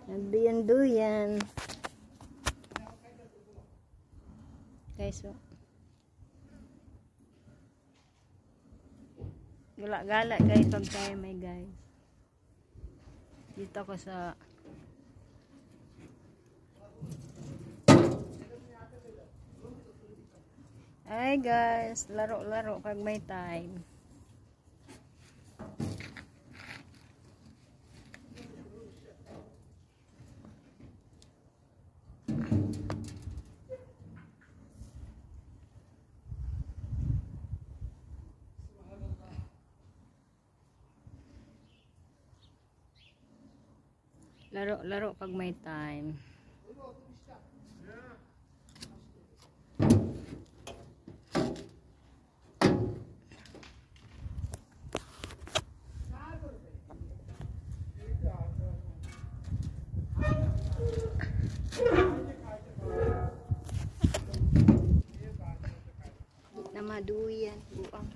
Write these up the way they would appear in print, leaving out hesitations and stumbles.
Nagduyan-duyan. Guys, so. Gala-gala guys, pag tayo may guys. Dito ako sa ay guys, laro-laro pag may time. Laro-laro pag may time. Na maduyan buang.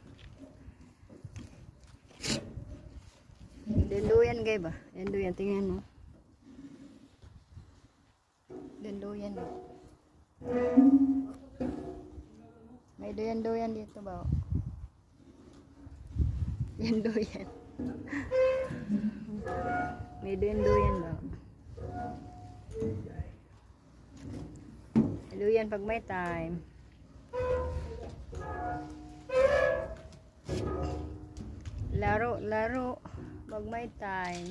Denduyan gay ba? Denduyan tingnan mo. Denduyan. May duyan-duyan dito ba? Denduyan. May duyan-duyan ba? Denduyan pag may time. Laro-laro pag may time.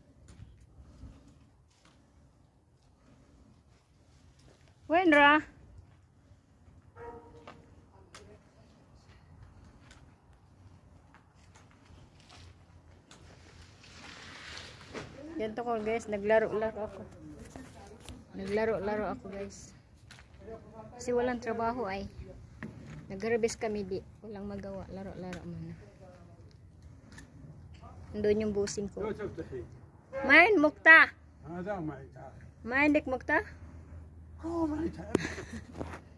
Wenra? Ganito ko guys, naglaro-laro ako. Naglaro-laro ako guys. Kasi walang trabaho ay. Nag-harvest kami di. Walang magawa. Laro-laro man. Andun yung busing ko. Main mukta. Main dik mukta.